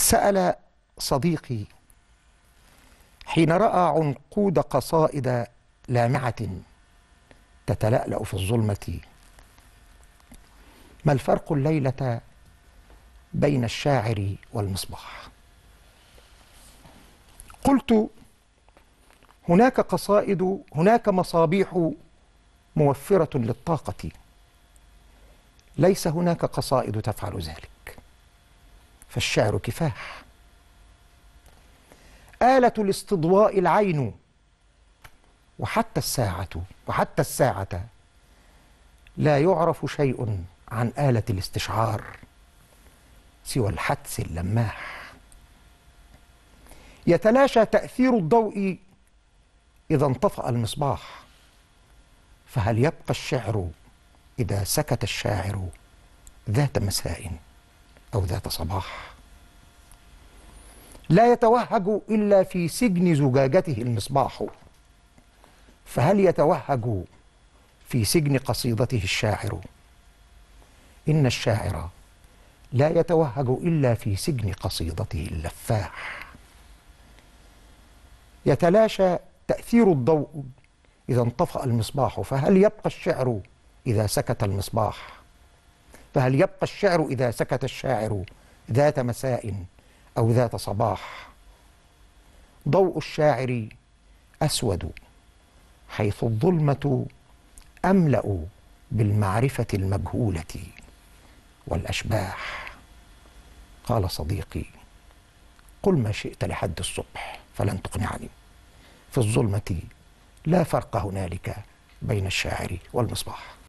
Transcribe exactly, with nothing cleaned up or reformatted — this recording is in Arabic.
سأل صديقي حين رأى عنقود قصائد لامعة تتلألأ في الظلمة: ما الفرق الليلة بين الشاعر والمصباح؟ قلت: هناك قصائد، هناك مصابيح موفرة للطاقة، ليس هناك قصائد تفعل ذلك، فالشعر كفاح. آلة الاستضواء العين، وحتى الساعة وحتى الساعة لا يعرف شيء عن آلة الاستشعار سوى الحدس اللماح. يتلاشى تأثير الضوء إذا انطفأ المصباح، فهل يبقى الشعر إذا سكت الشاعر ذات مساء أو ذات صباح؟ لا يتوهج إلا في سجن زجاجته المصباح، فهل يتوهج في سجن قصيدته الشاعر؟ إن الشاعر لا يتوهج إلا في سجن قصيدته اللفاح. يتلاشى تأثير الضوء إذا انطفأ المصباح، فهل يبقى الشعر إذا سكت المصباح؟ فهل يبقى الشعر إذا سكت الشاعر ذات مساء أو ذات صباح؟ ضوء الشاعر أسود، حيث الظلمة أملأ بالمعرفة المجهولة والأشباح. قال صديقي: قل ما شئت لحد الصبح فلن تقنعني، في الظلمة لا فرق هنالك بين الشاعر والمصباح.